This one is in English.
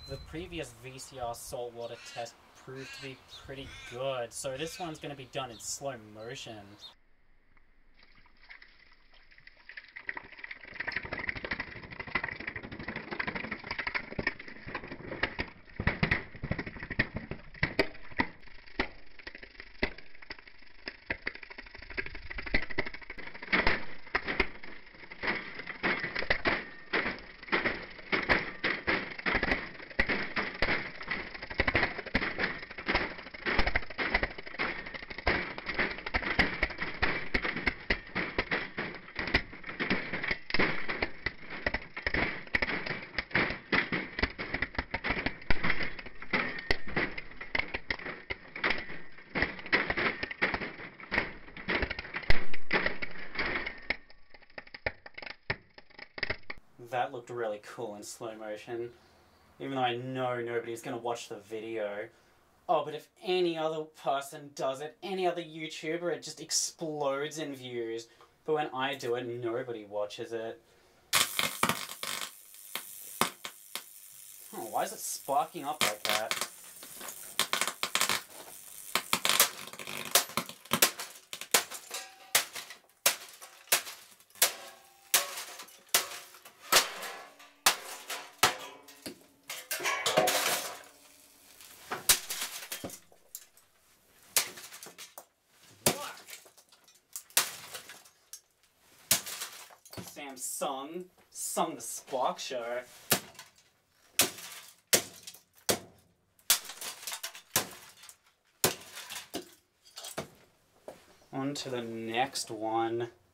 The previous VCR saltwater test proved to be pretty good, so this one's going to be done in slow motion. That looked really cool in slow motion, even though I know nobody's going to watch the video. Oh, but if any other person does it, any other YouTuber, it just explodes in views. But when I do it, nobody watches it. Oh, why is it sparking up like that? Samsung sung the spark show. On to the next one.